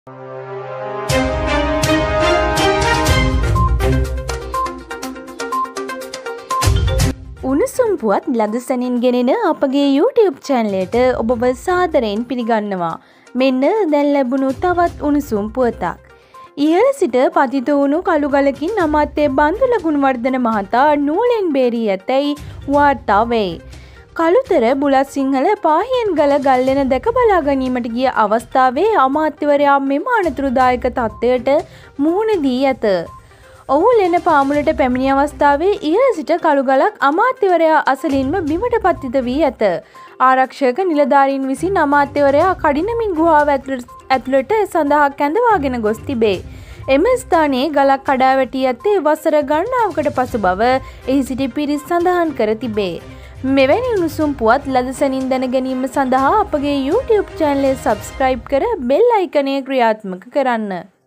උණුසුම් පුවත් ලදසනින් ගෙනෙන අපගේ YouTube channel එකට ඔබව සාදරයෙන් පිළිගන්නවා. මෙන්න දැන් ලැබුණු තවත් උණුසුම් පුවතක්. ඉහළ සිට පතිත වුණු කළු ගලකින් අමාත්‍ය බන්දුල ගුණවර්ධන මහතා නූලෙන් බේරී ඇතැයි වාර්තා වේ. කළුතර බුලත් සිංහල පාහියන් ගල ගල්ලෙන දැක බලා ගැනීමට ගිය අවස්ථාවේ අමාත්‍යවරයා මෙම අනතුරුදායක තත්ත්වයට මුහුණ දී ඇත. ඔහු ලෙන පාමුලට පැමිණි අවස්ථාවේ ඉහළ සිට කළු ගලක් අමාත්‍යවරයා අසලින්ම බිමට පතිත වී ඇත. ආරක්ෂක නිලධාරීන් විසින් අමාත්‍යවරයා කඩිනමින් ගුහාව ඇතුළට සඳහා කැඳවාගෙන ගොස් තිබේ. එම ස්ථානයේ ගලක් කඩා වැටී ඇත්තේ වසර ගණනාවකට පසු බව එහි සිටි පිරිස් සඳහන් කර තිබේ. මෙවැනි උණුසුම් පුවත් ලදසනින් දැන ගැනීම සඳහා අපගේ YouTube channel එක subscribe කර bell icon එක ක්‍රියාත්මක කරන්න.